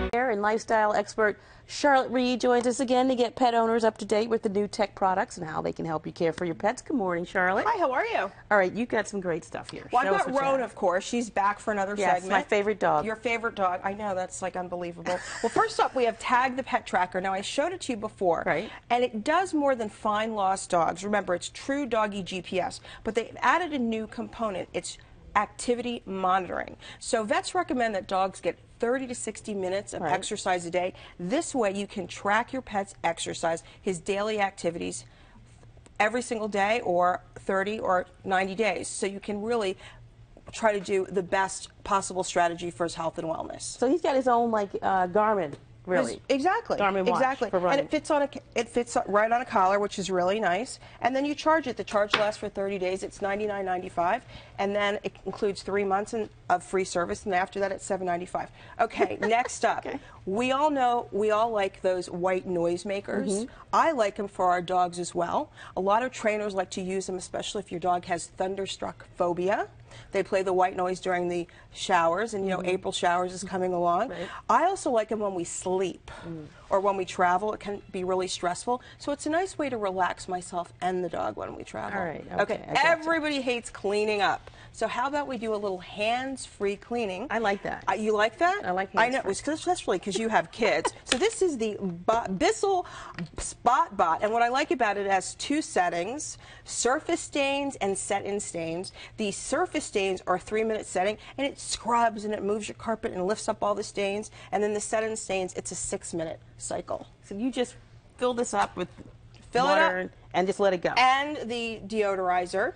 And lifestyle expert Charlotte Reed joins us again to get pet owners up to date with the new tech products and how they can help you care for your pets. Good morning, Charlotte. Hi, how are you? All right, you've got some great stuff here. Well, I've got Roan, of course. She's back for another segment. Yes, my favorite dog. Your favorite dog. I know, that's like unbelievable. Well, first up, we have Tag the Pet Tracker. Now, I showed it to you before. Right. And it does more than find lost dogs. Remember, it's true doggy GPS. But they've added a new component. It's activity monitoring. So vets recommend that dogs get 30 to 60 minutes of exercise a day. This way you can track your pet's exercise, his daily activities every single day or 30 or 90 days. So you can really try to do the best possible strategy for his health and wellness. So he's got his own like Garmin. Really? Exactly. Garmin watch exactly. For running. And it fits right on a collar, which is really nice. And then you charge it. The charge lasts for 30 days. It's $99.95, and then it includes 3 months of free service, and after that it's $7.95. Okay, next up. Okay. We all know, we all like those white noise makers. I like them for our dogs as well. A lot of trainers like to use them, especially if your dog has thunderstruck phobia. They play the white noise during the showers, and you know April showers is coming along. Right. I also like them when we sleep or when we travel. It can be really stressful, so it's a nice way to relax myself and the dog when we travel. All right. Okay. Everybody hates cleaning up, so how about we do a little hands-free cleaning? I like that. You like that? I like hands-free. I know, especially because you have kids. So this is the Bissell Spot Bot, and what I like about it, it has two settings: surface stains and set-in stains. The surface stains are a 3-minute setting, and it scrubs and it moves your carpet and lifts up all the stains. And then the set-in stains, it's a 6-minute cycle. So you just fill this up with water and just let it go. And the deodorizer,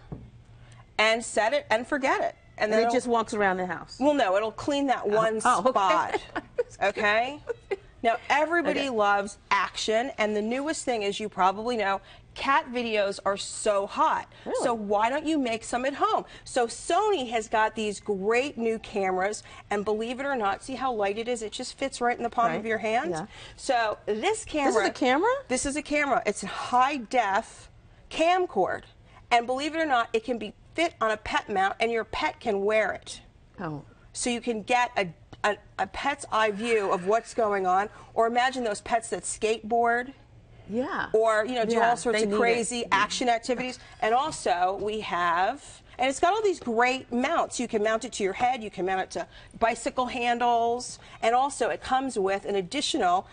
and set it and forget it. And then it just walks around the house. Well, no, it'll clean that one spot. Okay? Now, everybody loves action, and the newest thing, as you probably know, cat videos are so hot. Really? So why don't you make some at home? So Sony has got these great new cameras, and believe it or not, see how light it is? It just fits right in the palm of your hand. Yeah. So this camera... This is a camera? This is a camera. It's a high-def camcord, and believe it or not, it can be fit on a pet mount, and your pet can wear it. Oh. So you can get a pet's eye view of what's going on, or imagine those pets that skateboard. Yeah. Or, you know, do all sorts of crazy action activities. And also, we have, and it's got all these great mounts. You can mount it to your head, you can mount it to bicycle handles, and also it comes with an additional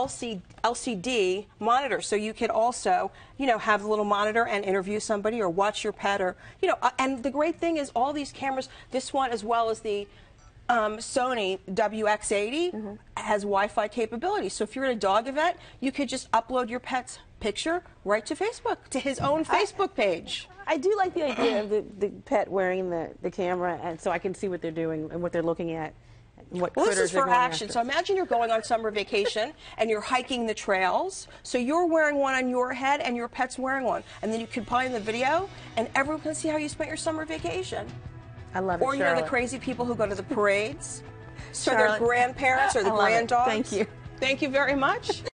LCD monitor. So you could also, you know, have a little monitor and interview somebody or watch your pet, or, you know, and the great thing is all these cameras, this one as well as the Sony WX80 has Wi-Fi capability. So if you're at a dog event, you could just upload your pet's picture right to Facebook, to his own Facebook page. I do like the idea of the pet wearing the camera, and so I can see what they're doing and what they're looking at. Well, this is for action. So imagine you're going on summer vacation and you're hiking the trails. So you're wearing one on your head and your pet's wearing one. And then you can play in the video and everyone can see how you spent your summer vacation. I love it, Or you're the crazy people who go to the parades. So their grandparents or the granddogs. Thank you. Thank you very much.